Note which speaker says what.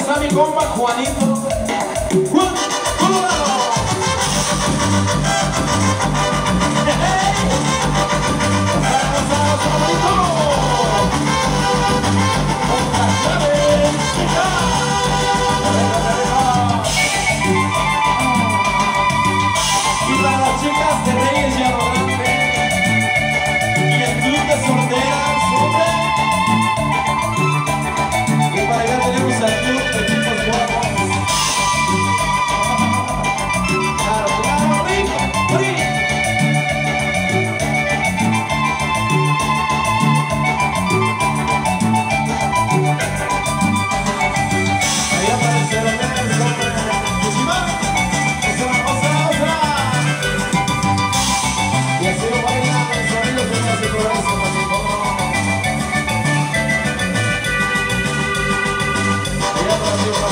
Speaker 1: a mi compa Juanito. Juan Colorado. Y para las chicas de Reyes y Arrogante y el club de solteras, hombre. Y para allá tenemos al club de chicos guapos. Claro, claro, rico, rico. Ahí aparecieron el hombre. Y así lo bailan mis amigos de Casi Corazón, así como. Allá para arriba.